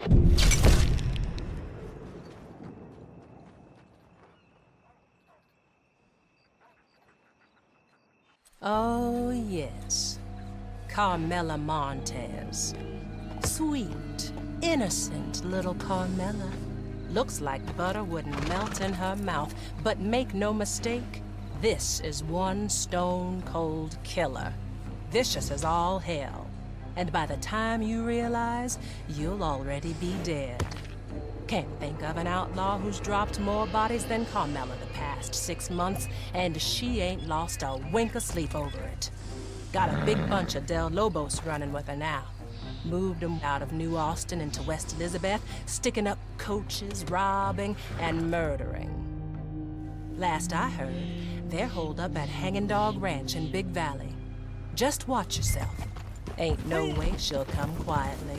Oh, yes. Carmela Montez. Sweet, innocent little Carmela. Looks like butter wouldn't melt in her mouth, but make no mistake, this is one stone-cold killer. Vicious as all hell. And by the time you realize, you'll already be dead. Can't think of an outlaw who's dropped more bodies than Carmela the past 6 months, and she ain't lost a wink of sleep over it. Got a big bunch of Del Lobos running with her now. Moved them out of New Austin into West Elizabeth, sticking up coaches, robbing, and murdering. Last I heard, they're holed up at Hanging Dog Ranch in Big Valley. Just watch yourself. Ain't no way she'll come quietly.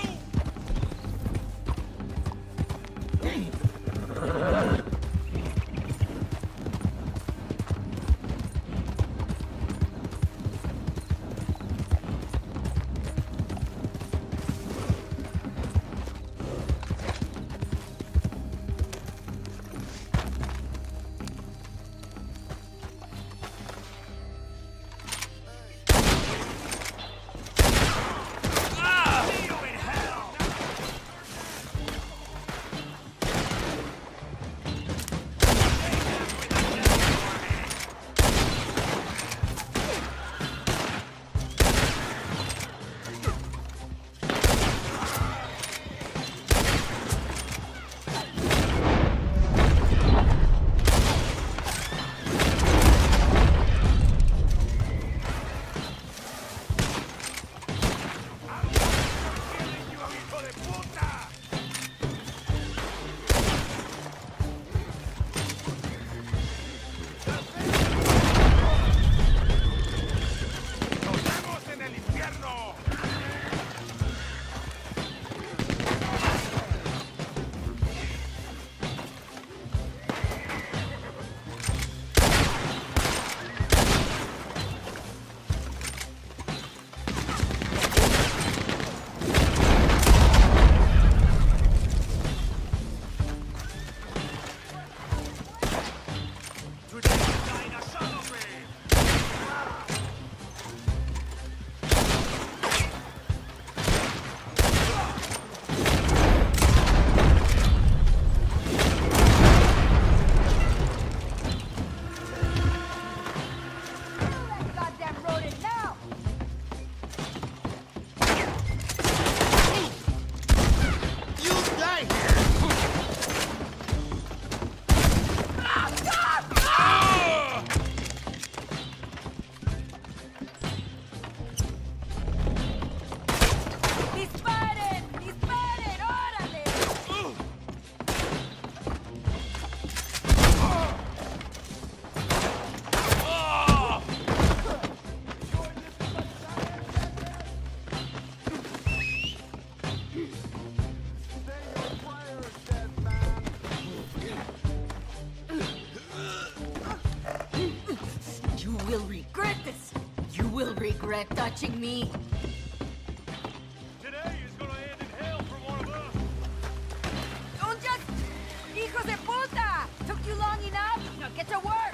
Regret touching me. Today is gonna end in hell for one of us. Don't just... Hijos de puta! Took you long enough? Now get to work!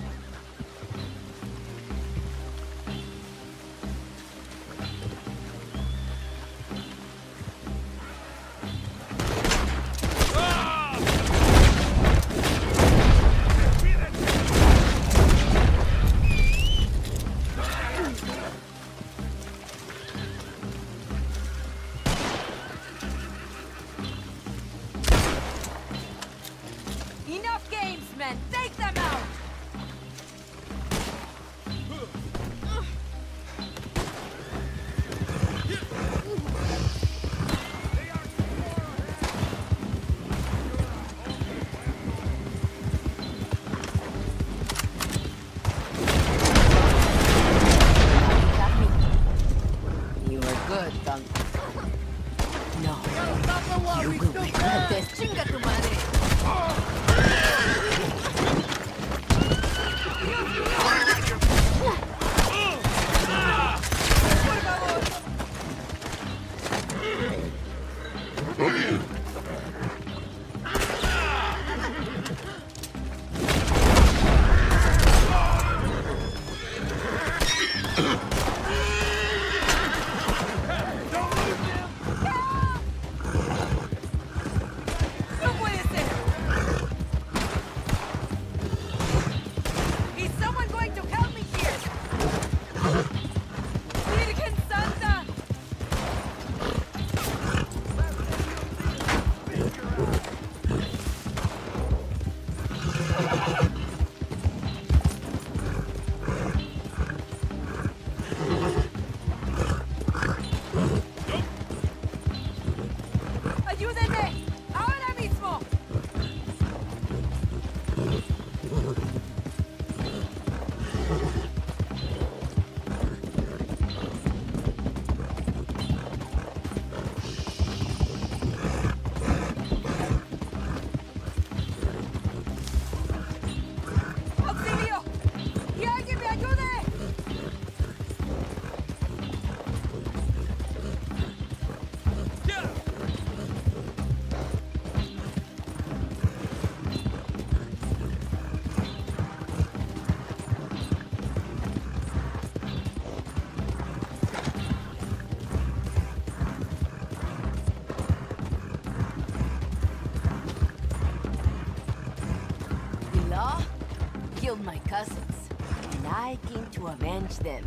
killed my cousins, and I came to avenge them.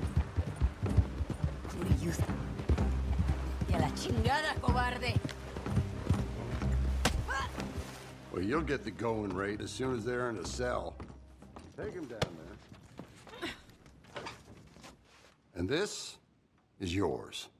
Who do you think? ¡Y a la chingada, cobarde! Well, you'll get the going rate as soon as they're in a cell. Take him down there. And this is yours.